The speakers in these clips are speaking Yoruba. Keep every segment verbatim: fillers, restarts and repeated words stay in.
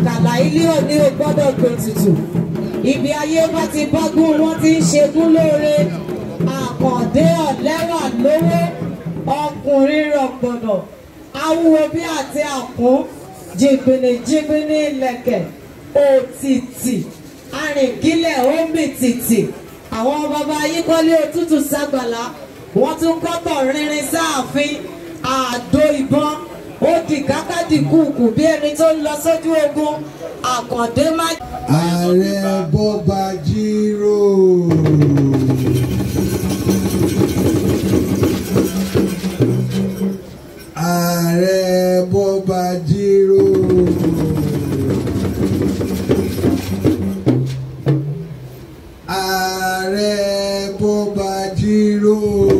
àkàlà ilé òní ò gbọ́dọ̀ gbé tutù ibi ayé bá ti bọ́gún wọ́n ti ń ṣegún lóore àkàndé ọ̀lẹ́wà lówó ọkùnrin rọ̀gbọ̀dọ̀ awúwo bí àti àkún jìgbìnì jìgbìnì ilẹ̀kẹ̀ òtìtì arìngílẹ̀ òmìtìtì àwọn bàbá ayíkọ́lé òtútù ságbàlá wọ́n tún kọ́tọ̀ rinrin sáàfin àdó ìbọn ó di kákàdì kùkù bí ẹni tó ń lọ sójú ogun àkàndé má. ààrẹ bọ́ba jírò. ààrẹ bọ́ba jírò. ààrẹ bọ́ba jírò.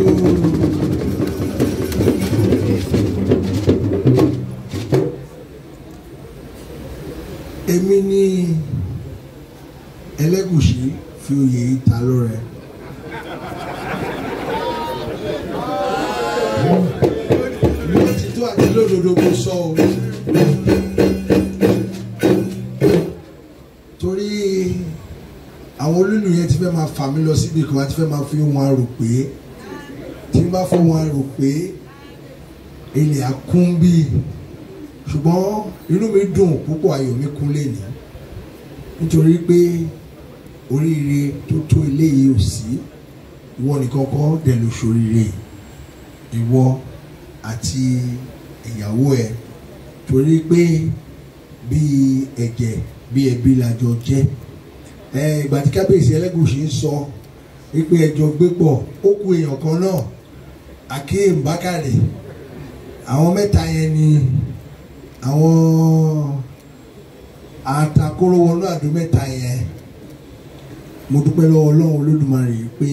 èmi ní Elegushi fi oyè yìí ta lọ́rẹ. lótìtọ́ àti lódodo kò sọ o. torí àwọn olúlu yẹn ti fẹ́ máa fà mí lọ síbi kan àti fẹ́ máa fi wọn rò pé tí n bá fọ wọn rò pé ilé àkún bíi ṣùgbọ́n inú mi dùn púpọ̀ ayọ̀ mi kún lẹ́ni nítorí pé oríire tó tó eléyìí ò sí ìwọ nìkan kọ́ dẹ̀ ló ṣoríire ìwọ àti ìyàwó ẹ torí pé bí ẹ̀jẹ̀ bí ẹbí làjọ jẹ́ ẹ ìgbà tí kábíyèsí Elegushi ń sọ wípé ẹjọ́ gbé pọ̀ ó kù èèyàn kan náà Akeem Bakare àwọn mẹ́ta yẹn ni àwọn àtakóró wọnú àdó mẹ́ta yẹn mo dúpẹ́ lọ́wọ́ Ọlọ́run Olódùmarè pé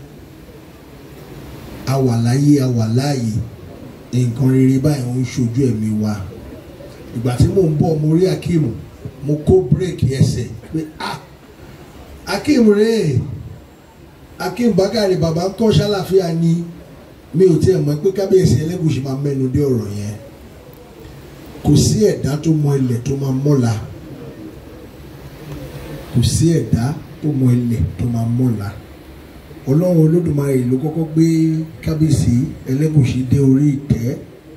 a wà láyé a wà láàyè nǹkan rere báyìí ń ṣojú ẹ̀mí wa ìgbà tí mò ń bọ̀ mo rí Akeem mo kó bírèkì ẹsẹ̀ pé ah Akeem rèé Akeem Bakare bàbá ń kọ́ ṣàlàfíà ni mi ò tiẹ̀ mọ̀ pé kábíyèsí Elegushi máa mẹ́nu dé ọ̀rọ̀ yẹn kò sí ẹ̀dá tó mọ ilẹ̀ tó máa mọ́la kò sí ẹ̀dá tó mọ ilẹ̀ tó máa mọ́la Ọlọ́run Olódùmarè ló kọ́kọ́ gbé kábíyèsí Elegushi dé orí ìtẹ́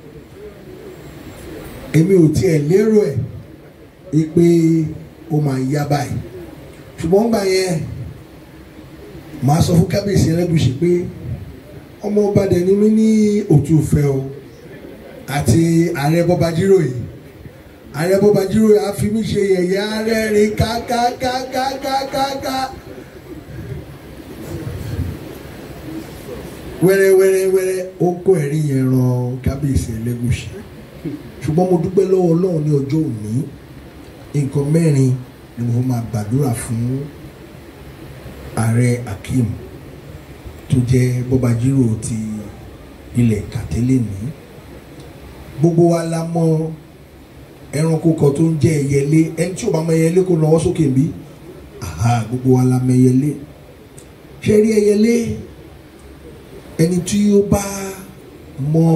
èmi ò tiẹ̀ lérò ẹ̀ pé ó máa yá báyìí ṣùgbọ́n gbà yẹn màá sọ fún kábíyèsí Elegushi pé ọmọ ọba dẹ̀ ni mí ní òtúfẹ́ o àti ààrẹ bọ́ba jírò yìí ààrẹ bọ́ba jírò yìí á fi mí ṣe yẹ̀yẹ́ ààrẹ rìn kákákákákákáká wẹ́rẹ́wẹ́rẹ́wẹ́rẹ́ ó kó ẹ̀rí yẹn ran kábíyèsí Elegushi ṣùgbọ́n mo dúpẹ́ lọ́wọ́ Ọlọ́run ní ọjọ́ òní nǹkan mẹ́rin ni mo máa gbàdúrà fún ààrẹ Akeem tó jẹ́ bọ́ba jírò ti ilẹ̀ kàtẹ́lẹ̀ ní gbogbo wa la mọ ẹranko kan tó ń jẹ́ ẹyẹlé ẹni tí ò bá mọ ẹyẹlé kó nawọ́ sókè bí aha gbogbo wa la mọ ẹyẹlé ṣe rí ẹyẹlé ẹni tí ó bá mọ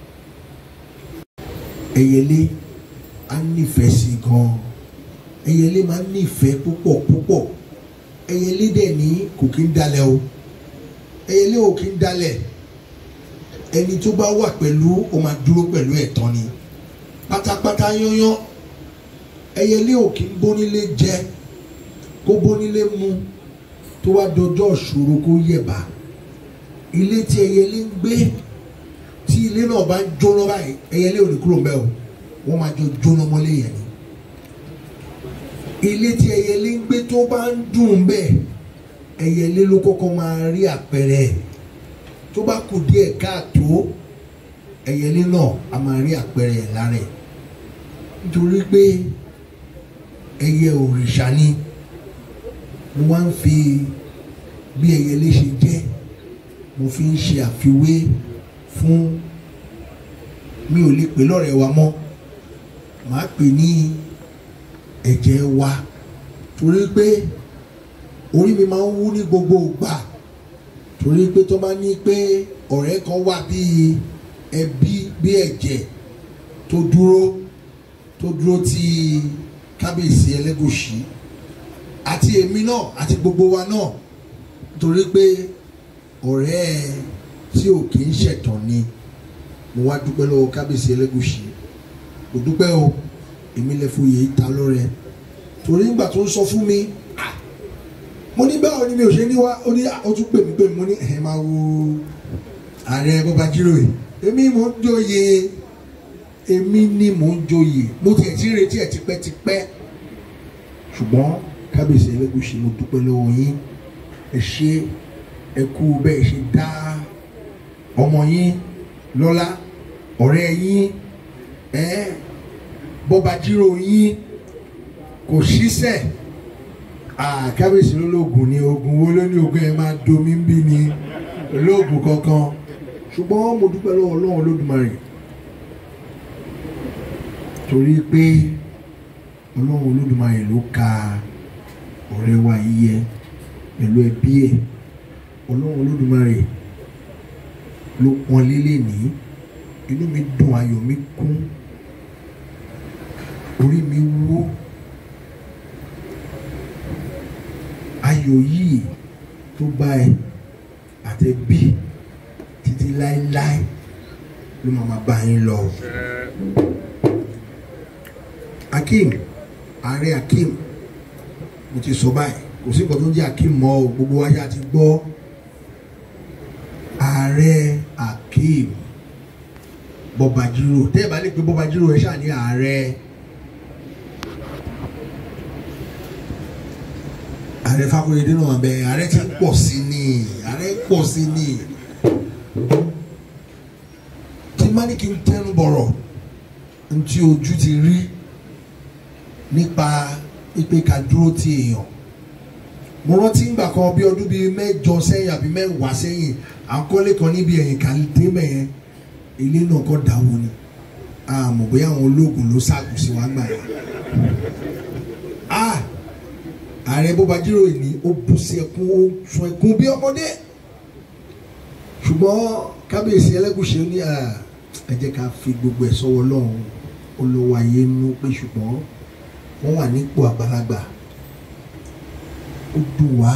ẹyẹlé á nífẹ̀ẹ́ sí gan ẹyẹlé máa ń nífẹ̀ẹ́ púpọ̀ púpọ̀ ẹyẹlé dẹ̀ ní kò kí ń dalẹ̀ o ẹyẹlé ò kí ń dalẹ̀ ẹni tó bá wà pẹ̀lú ó máa dúró pẹ̀lú ẹ̀tọ́ ni pátápátá yányán ẹyẹlé ò kí ń bónílé jẹ kó bónílé mu tó wá dọjọ́ ìṣòro kó yẹ̀bá ilé tí ẹyẹlé ń gbé tí ilé náà bá ń jóná báyìí ẹyẹlé ò ní kúrò mbẹ́ o wọ́n máa jọ jóná mọ́lé yẹn ni ilé tí ẹyẹlé ń gbé tó bá ń dùn bẹ́ẹ̀ ẹyẹlé ló kọ́kọ́ máa rí àpẹẹrẹ tó bá kù díẹ̀ káàtó ẹyẹlé náà a máa rí àpẹẹrẹ ẹ̀ lára ẹ̀ nítorí pé ẹyẹ òrìṣà ni mo wá ń fi bí ẹyẹlé ṣe jẹ́ mo fi ń ṣe àfiwé fún mi ò lè pè lọ́rẹ̀ wa mọ́ màá pè ní ẹ̀jẹ̀ wa torí pé orí mi máa ń wú ní gbogbo ìgbà torí pé tó bá ní pé ọ̀rẹ́ kan wà bíi ẹbí bí ẹ̀jẹ̀ tó dúró tó dúró ti kábíyèsí Elegushi àti èmi náà àti gbogbo wa náà torí pé ọ̀rẹ́ tí ò kì í ṣẹ̀tàn ni mo wá dúpẹ́ lọ́wọ́ kábíyèsí Elegushi mo dúpẹ́ o èmi lè fòye ìta lọ́rẹ torí nígbà tó ń sọ fún mi mo ní báwo ni mi ò ṣe ní wá ó ní ó tún pè mí pé mo ní ẹ̀ máa wo ààrẹ bọ́ba jíròrè èmi mò ń joyè èmi ni mò ń joyè mo tiẹ̀ ti ń retí ẹ̀ tipẹ́tipẹ́ ṣùgbọ́n kábíyèsí Elegushi mo dúpẹ́ lọ́wọ́ yín ẹ ṣé ẹ kú bẹ́ẹ̀ ṣe dá ọmọ yín lọ́lá ọ̀rẹ́ yín ẹ bọ́ba jíròrè yín kò ṣiṣẹ́ kábíyèsí lólógùn ni ogun wo ló ní ogun ẹ máa domi ń bí ni olóògùn kankan ṣùgbọ́n mo dúpẹ́ lọ́wọ́ Ọlọ́run Olódùmarè torí pé Ọlọ́run Olódùmarè ló ka ọ̀rẹ́ wa yíyẹ pẹ̀lú ẹbí ẹ̀ Ọlọ́run Olódùmarè ló pọ́n lélẹ̀ ní inú mi dùn ayọ̀ mi kún orí mi wó ayọ̀ yìí tó bá ẹ àtẹ̀bí títí láéláé ló máa máa bá yín lọ. Akeem ààrẹ Akeem mo ti sọ báyìí kò sí nǹkan tó ń jẹ́ Akeem mọ́ o gbogbo wa ṣáà ti gbọ́ ààrẹ Akeem bọ́ba jíròrò tẹ́ ẹ bá lè pe bọ́ba jíròrò ẹ ṣáà ní ààrẹ. ààrẹ Fákóyèdé náà bẹ ààrẹ ti ń pọ̀ sí ni ààrẹ ń pọ̀ sí ni tí má ní kí n tẹnu bọ̀rọ̀ ntí ojú ti rí nípa pípé ká dúró ti èèyàn mo rántí ìgbà kan bí ọdún bíi mẹ́jọ sẹ́yìn àbí mẹ́wàá sẹ́yìn àkọlé kan níbi ẹ̀yìn kàlídé mẹ́yẹn ilé náà kọ́ dáwọ́ ni àmọ́ bóyá àwọn ológun ló ságùn sí wa gbà yẹn ààrẹ bọ́ba jíròrò ní ó bú sí ẹkún ó sun ẹkún bí ọmọdé ṣùgbọ́n kábíyèsí Elegushi ní ẹ jẹ́ ká fi gbogbo ẹ̀ sọ́wọ́ Ọlọ́run olówó ayé nú pé ṣùgbọ́n wọ́n wà nípò àgbàlagbà ó dùn wá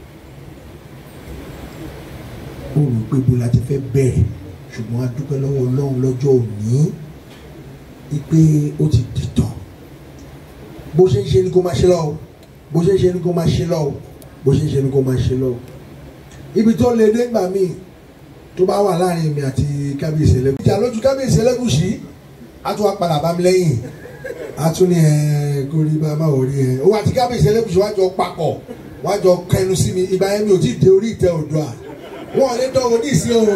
ó rò pé bó la ti fẹ́ bẹ̀rẹ̀ ṣùgbọ́n a dúpẹ́ lọ́wọ́ Ọlọ́run lọ́jọ́ òní wípé ó ti dìtàn bó ṣe ń ṣe ni kó máa ṣe lọ́wọ́ bó ṣe ń ṣe ni kó máa ṣe lọ́wọ́ bó ṣe ń ṣe ni kó máa ṣe lọ́wọ́ ibi tó lè dé gbà míì tó bá wà láàrin mi àti kábíyèsí Elegushi ìjà lójú kábíyèsí Elegushi á tún wá padà bá mi lẹ́yìn á tún ní ẹ kó rí bá má wò rí ẹ ó wà tí kábíyèsí Elegushi wá jọ papọ̀ wá jọ kẹnu sí mi ìgbà yẹn mi ò tí ì dé orí ìtẹ́ Oòduà wọn ò lè dán òní sí o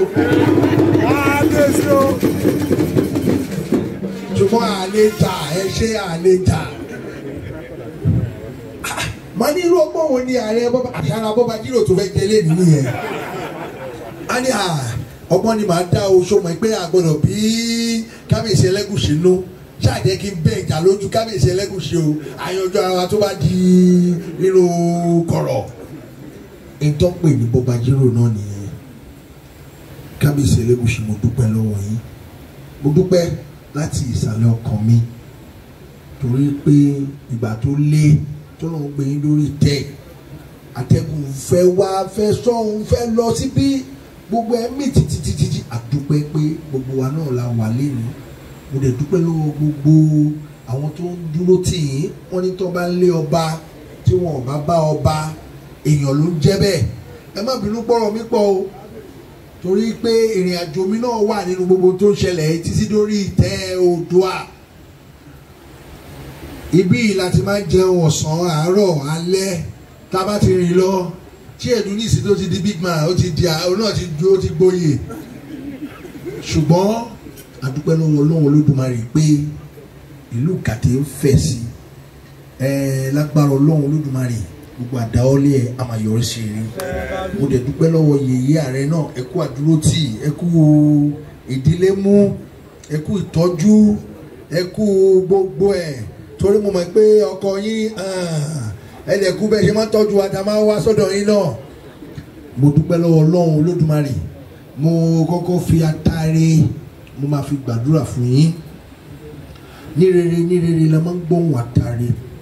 ṣùgbọ́n àlejà ẹ ṣe àlejà ma ní irú ọgbọ́n wo ni ààrẹ bọ́ba àṣàrà bọ́ba jíròrò tó fẹ́ jẹlé nínú yẹn a ní à ọgbọ́n ni màá dá o ṣó mọ̀ pé àgbọ̀dọ̀ bí kábíyèsí Elegushi nú ṣáàjẹ́ kí n bẹ́ ìjà lójú kábíyèsí Elegushi o àyànjọ ara wa tó bá di nínú kọ̀rọ̀ ìtọ́pè ní bọ́ba jíròrò náà nìyẹn kábíyèsí Elegushi mo dúpẹ́ lọ́wọ́ yín mo dúpẹ́ láti ìsàlẹ̀ ọkàn mi torí pé ìgbà tó lé tó lọ́n gbé yín lórí tẹ̀ àtẹ̀gùn fẹ́ wá fẹ́ sọ́hun fẹ́ lọ síbí gbogbo ẹ̀mí títítítí àdúpẹ́ pé gbogbo wa náà la wà lẹ́nu mo dẹ̀ dúpẹ́ lọ́wọ́ gbogbo àwọn tó ń dúró tì yín wọ́n ní tó bá ń lé ọba tí wọn ò bá bá ọba èèyàn ló ń jẹ́ bẹ́ẹ̀ ẹ má bínú pọ̀rọ̀ mi pọ̀ o torí pé ìrìn àjò mi náà wà nínú gbogbo tó ń ṣẹlẹ̀ títí dórí ìtẹ́ Oòduà ibi yìí láti máa ń jẹun ọ̀sán àárọ̀ alẹ́ tá a bá ti rìn lọ tí ẹ̀dùn ní ìsìn tó ti di big man ó ti di àwọn náà ti ó ti gbóyè ṣùgbọ́n àdúpẹ́ lọ́wọ́ Ọlọ́run Olódùmarè pé ìlú kàtẹ́ ń fẹ̀ sí ẹ lágbára Ọlọ́run Olódùmarè gbogbo àdáwọ́lé ẹ̀ àmàyọrí sí rí mo dẹ̀ dúpẹ́ lọ́wọ́ yèyé ààrẹ náà ẹ kú àdúrótì ẹ kú ìdílé mú ẹ kú ìtọ́jú ẹ kú gbogbo ẹ̀ torí mo mọ̀ pé ọkọ yín ẹlẹ́kú bẹ́ẹ̀ ṣe máa tọ́jú wa tá a máa wá sọ́dọ̀ yín náà mo dúpẹ́ lọ́wọ́ Ọlọ́run Olódùmarè mo kọ́kọ́ fi atare mo máa fi gbàdúrà fún yín ní rere ní rere la máa ń gbóhùn atare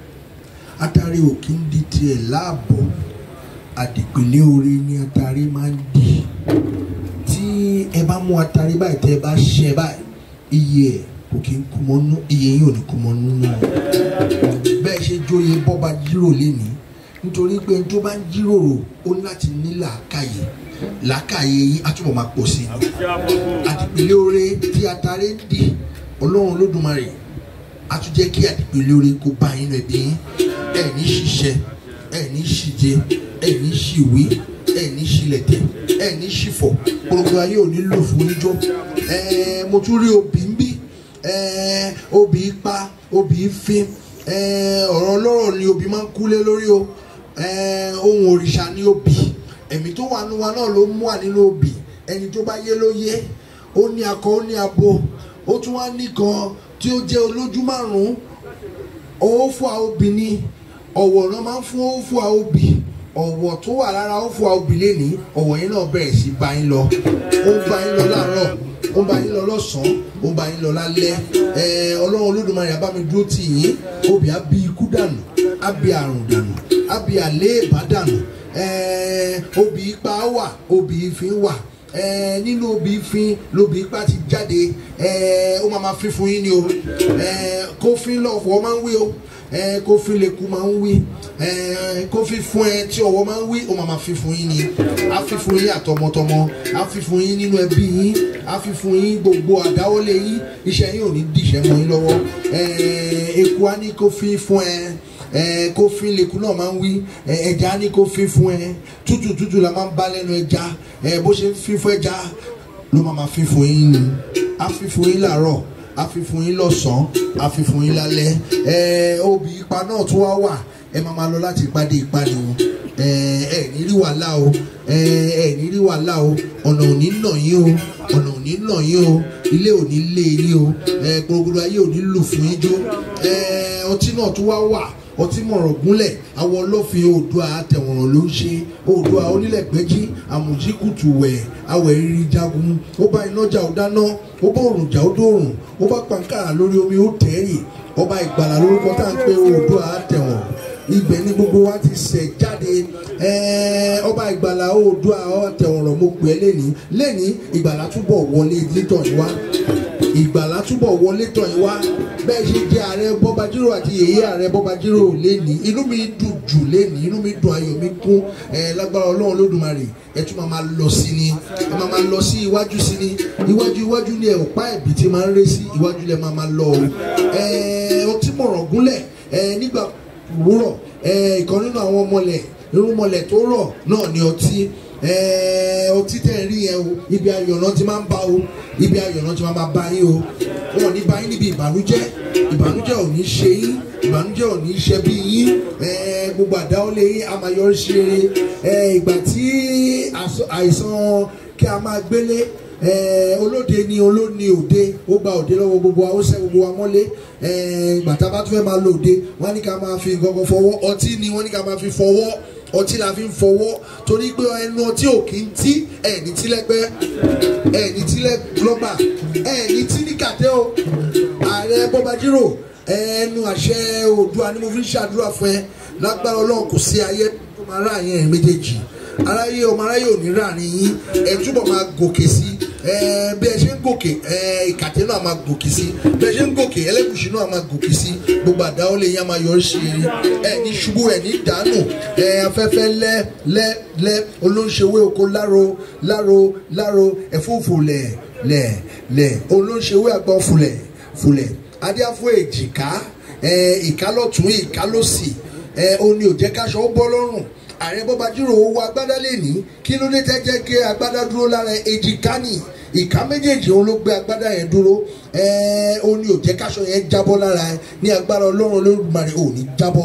atare ò kí ń di tiẹ̀ láàbọ̀ àdìpínlẹ̀ orí ni atare máa ń di tí ẹ bá mú atare báyìí tẹ́ ẹ bá ṣe báyìí iye ẹ̀ kò kí ń kú mọ́nú iye yìí ò ní kú mọ́nú náà bẹ́ẹ̀ ṣe jóye bọ́ba jíròrò lénìí nítorí pé tó bá ń jíròrò ó láti ní làákàyè làákàyè yìí á túbọ̀ máa pọ̀ sí i àdìpínlẹ̀ orí tí atare ń di Ọlọ́run Olódùmarè a tún jẹ́ kí àdìpínlẹ̀ orí kó bá yín ẹbí yín ẹ̀ ní ṣiṣẹ́ ẹ̀ ní ṣìjẹ ẹ̀ ní ṣìwé ẹ̀ ní ṣìlẹ̀tẹ̀ ẹ̀ ní ṣìfọ̀ gbogbo ayé ò ní lò fún níjọ́ mo tún rí obì ń bí obì pa obì fin ọ̀rọ̀ ọlọ́rọ̀ ni obì máa ń kúlé lórí o ohun òrìṣà ni obì ẹ̀mí tó wà nínú wa náà ló mú wà nínú obì ẹni tó bá yé ló yé ó ní akọ ó ní abo ó tún wá nìkan tí ó jẹ́ olójú márùn-ún owó fún àwọn obìnrin ọ̀wọ̀ náà máa ń fún owó fún àwọn obì ọ̀wọ̀ tó wà lára owó fún àwọn obì lẹ́nìí ọ̀wọ̀ yẹn náà bẹ̀rẹ̀ sí bá yín lọ ó ń bá yín lọ láàárọ̀ ó ń bá yín lọ lọ́sàn-án ó ń bá yín lọ lálẹ́ Ọlọ́run Olódùmarè á bá mi dúró tì yín obì á bí ikú dànù á bí àrùn dànù á bí àléèbá dànù obì ipa wà obì ìfín wà nínú obì ìfín lobì ipa ti jáde ó máa ma fi fún yín ni o kófin lọ́fọ̀ọ́ máa ń wí o kófin lẹ́kùn máa ń wí kófin fún ẹ tí ọwọ́ máa ń wí ó máa ma fi fún yín ni á fi fún yín àtọmọtọmọ á fi fún yín nínú ẹbí yín á fi fún yín gbogbo àdáwọ́lé yín iṣẹ́ yín ò ní dìṣẹ́ mọ́ yín lọ́wọ́ eku á ní kófin fún ẹ kófin lẹ́kùn náà máa ń wí ẹja á ní kófin fún ẹ tútù tútù la máa ń bá lẹ́nu ẹja bó ṣe ń fi fún ẹja ló máa ma fi fún yín ni á fi fún yín láàárọ̀ a fi fún yín lọ́sàn-án a fi fún yín lálẹ́ ẹ obì ipa náà tún wá wà ẹ máa ma lọ láti ìpàdé ìpàdé o ẹ ẹ ní rí wàhálà o ẹ ẹ ní rí wàhálà o ọ̀nà ò ní nà yín o ọ̀nà ò ní nà yín o ilé ò ní lé yín o ẹ gbogbo ayé ò ní lù fún yín jó ẹ ọtí náà tún wá wà ọtí mọ̀rọ̀ gúnlẹ̀ àwọn ọlọ́fin oòdùà àtẹ̀wọ̀n ló ń ṣe oòdùà onílẹ̀gbẹ́jì àmùjíkùtù wẹ̀ awẹ̀ rírí jagun ó bá iná jà ó dáná ó bá òrùn jà ó dòrùn ó bá pàǹkàrà lórí omi ó tẹ̀yìn ọba ìgbàlà lórúkọ tá à ń pe oòdùà àtẹ̀wọ̀n ibẹ̀ ni gbogbo wa ti ṣẹ̀ jáde ọba ìgbàlà oòdùà àtẹ̀wọ̀n rọ̀ mo pè é lẹ́ni lẹ́ni ìgbàlà túbọ̀ wọlé létọ̀ yìí wá ìgbàlá túbọ̀ wọlé tọ̀ yín wá bẹ́ẹ̀ ṣe jẹ́ ààrẹ Bọ́bajírò àti yèyé ààrẹ Bọ́bajírò lẹ́ni inú mi dùn jù lẹ́ni inú mi dùn ayọ̀ mi kún ẹ lágbára Ọlọ́run Olódùmarè ẹ tún máa máa lọ sí ni ẹ máa máa lọ sí iwájú sí ni iwájú iwájú ni ẹ ọ̀pá ẹ̀bì tí máa ń ré sí iwájú lẹ máa máa lọ o ẹ ọtí mọ̀ràn gúnlẹ̀ ẹ nígbà wúrọ̀ ẹ ìkan nínú àwọn ọmọlẹ̀ irúnmọlẹ̀ tó rọ̀ náà ni ọtí ọtí tẹ̀ ń rí yẹn o ibi ayọ̀nà ti máa ń bá o ibi ayọ̀nà ti máa máa bá yín o wọn ò ní bá yín níbi ìbànújẹ́ ìbànújẹ́ ò ní ṣe yín ìbànújẹ́ ò ní ṣe bí yín gbogbo àdáwọ́lé yín a máa yọrí sí rere ìgbà tí àìsàn kí a máa gbélé olóde ni olóni òde ó gba òde lọ́wọ́ gbogbo wa ó ṣẹ́ gbogbo wa mọ́lé ìgbà tá a bá tún fẹ́ máa lo òde wọ́n ní ká máa fi nǹkan fọwọ́ ọtí ni wọ́n ní ká máa fi fọwọ́ ọtí la fi ń fọwọ́ torí pé ẹnu ọtí ò kí ń tí ẹ̀ẹ́ni tí lẹ́gbẹ́ ẹ̀ẹ́ni tí lọ́gbà ẹ̀ẹ́ni tí ní kàtẹ́ o ààrẹ Bọ́bajírò ẹnu àṣẹ Oòduà ni mo fi ń ṣàdúrà fún ẹ lágbára Ọlọ́run kò sí ayé tó máa rà yẹn méjèèjì aráyé ọmọ aráyé ò ní rà ní yín ẹ túbọ̀ máa gòkè sí bí ẹ ṣe ń gòkè ìkàtẹ́ náà máa gòkè sí bí ẹ ṣe ń gòkè Ẹlẹ́gùṣì náà máa gòkè sí gbogbo àdáwọ́lé yẹn máa yọrí sí eré ẹ ní ṣubú ẹ ní dànù afẹ́fẹ́ lẹ́ lẹ́ lẹ́ olóńṣèwé oko láro láro láro ẹ̀fúùfù lẹ̀ lẹ̀ lẹ̀ olóńṣèwé àgbọn fúlẹ̀ fúlẹ̀ adíáfó èjìká ìkálọ̀tún ìkálọ̀sì òní ò jẹ́ káṣọ ó bọ́ lọ́rùn ààrẹ Bọ́bajírò owó agbádá lè ní kí ló dé tẹ́jẹ́ kí agbádá dúró lára èjìká nì ìka méjèèjì òun ló gbé agbádá yẹn dúró ó ní ò jẹ́ káṣọ yẹn jábọ́ lára ẹ ní agbára Ọlọ́run Olódùmarè ò ní jábọ́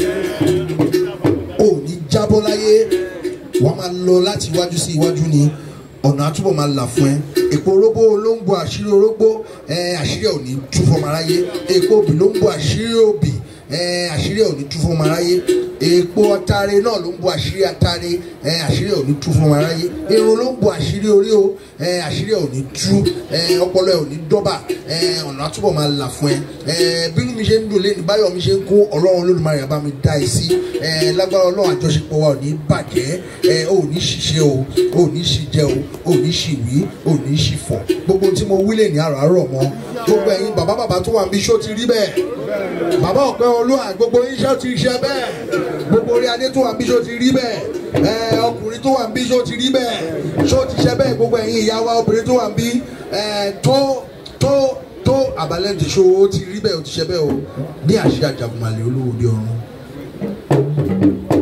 ò ní jábọ́ láyé wọ́n máa lọ láti iwájú sí iwájú ni ọ̀nà àtúbọ̀ máa là fún ẹ èpo orógbó ló ń bo àṣírí orógbó àṣírí ẹ̀ ò ní tú fọmọ aráyé èpo òbí ló ń bo àṣírí òbí àṣírí ẹ̀ ò ní tú fọmọ aráyé èpo atare náà ló ń bo àṣírí atare àṣírí ẹ̀ ò ní tú fọmọ aráyé irun ló ń bo àṣírí orí o àṣírí ẹ̀ ò ní tú ọpọlọ ẹ̀ ò ní dọ́bà ọ̀nà àtúbọ̀ máa là fún ẹ bínú mi ṣe ń dùn lẹ́nu báyọ̀ mi ṣe ń kó ọlọ́run Olódùmarè àbá mi dá ẹ sí lágbára ọlọ́run àjọṣepọ̀ wa ò ní bàjẹ́ ò ní ṣiṣẹ́ o ò ní ṣìjẹ́ o ò ní ṣìwí ò ní ṣìfọ̀ gbogbo tí mo wí lè ní àràárọ̀ mọ́ gbogbo ẹ̀yin bàbá bàbá tó wà níbi ṣó ti rí bẹ́ẹ̀ bàbá ọ̀pẹ olúwa gbogbo iṣẹ́ ti ṣe bẹ́ẹ̀ gbogbo orí adé tó wà níbi ṣó ti rí bẹ́ẹ̀ ọkùnrin tó wà níbi ṣó ti rí bẹ́ẹ̀ ṣó ti ṣe bẹ́ẹ̀ gbogbo ẹ̀yin ìyá wa obìnrin tó wà níbi tó tó tó àbálẹ́ǹtì ṣó ó ti rí bẹ́ẹ̀ ó ti ṣe bẹ́ẹ̀ o ní àṣẹ Àjàgùnmàlè olówó òde ọ̀run.